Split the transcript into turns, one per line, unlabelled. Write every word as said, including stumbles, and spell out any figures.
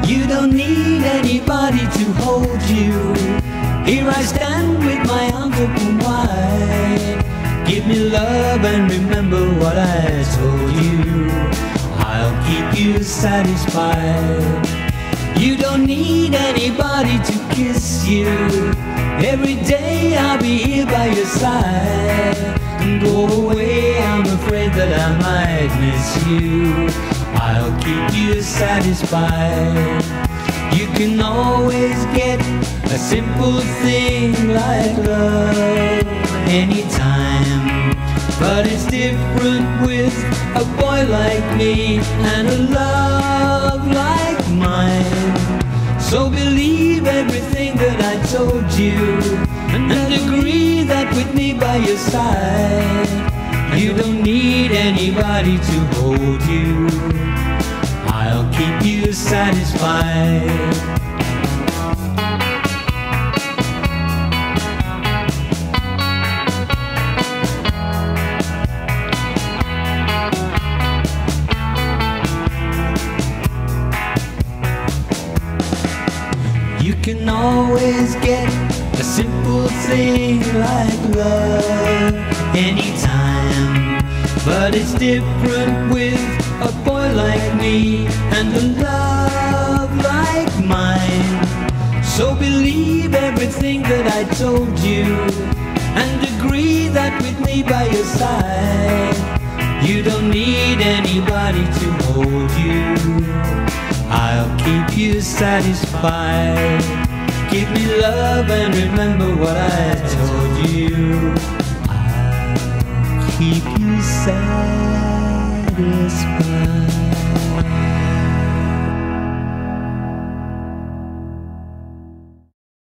You don't need anybody to hold you. Here I stand with my arms open wide. Give me love and remember what I told you. I'll keep you satisfied. You don't need anybody to kiss you. Every day I'll be here by your side. Go away, I'm afraid that I might miss you. I'll keep you satisfied. You can always get a simple thing like love anytime, but it's different with a boy like me and a love like mine. So believe everything that I told you, and agree that with me by your side, you don't need anybody to hold you. I'll keep you satisfied. You can always get a simple thing like love anytime, but it's different with a boy like me and a love like mine. So believe everything that I told you, and agree that with me by your side, you don't need anybody to hold you. I'll keep you satisfied. Give me love and remember what I told you. I'll keep you satisfied.